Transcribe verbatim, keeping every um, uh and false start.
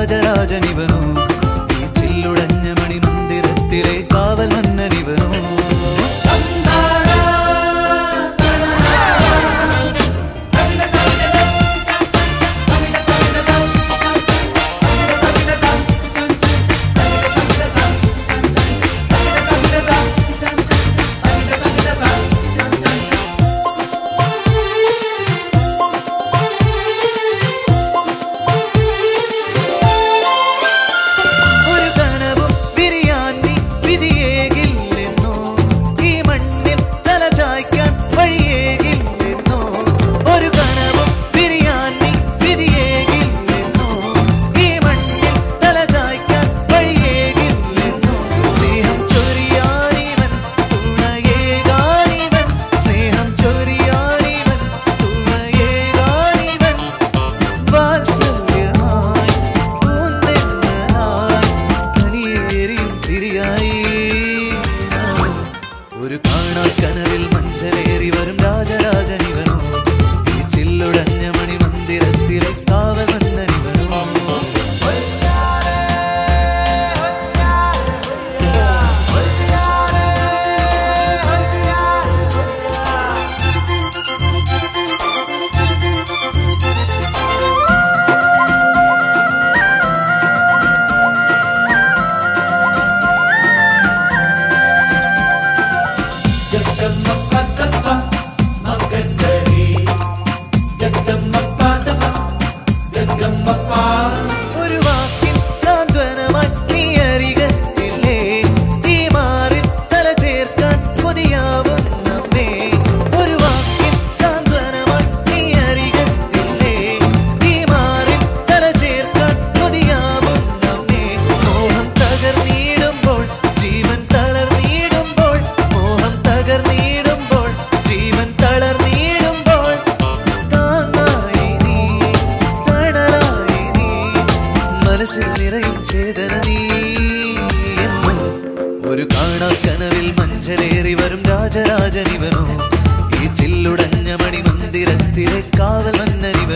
രാജരാജനിവനോ ഈ ചില്ലുടഞ്ഞ മണിമന്ദിരത്തിലെ കാവൽ മന്നനിവനോ ഒരു കാണാക്കനവിൽ മഞ്ചലേറി വരും രാജരാജനിവനോ ഈ ചില്ലുടഞ്ഞ മണിമന്ദിരത്തിലെ കാവൽ മന്നനിവനോ ഒരു വാക്കിൻ സാന്ത്വനമായി നീ അരികത്തില്ലേ ഈ മാറിൽ തല ചേർക്കാൻ കൊതിയാവുന്നമ്മേ ഒരു വാക്കിൻ സാന്ത്വനമായി നീ അരികത്തില്ലേ ഈ മാറിൽ തല ചേർക്കാൻ കൊതിയാവുന്നമ്മേ മോഹം തകർന്നിടുമ്പോൾ ജീവൻ തളർന്നിടുമ്പോൾ മോഹം തകർന്നിടുമ്പോൾ ജീവൻ തളർന്നിടുമ്പോൾ താങ്ങായി നീ തണലായി നീ മനസ്സിൽ നിറയും ചേതന നീ എന്നും ഒരു കാണാക്കനവിൽ മഞ്ചലേറി വരും രാജരാജനിവനോ ഈ ചില്ലുടഞ്ഞ മണിമന്ദിരത്തിലെ കാവൽ മന്നനിവനോ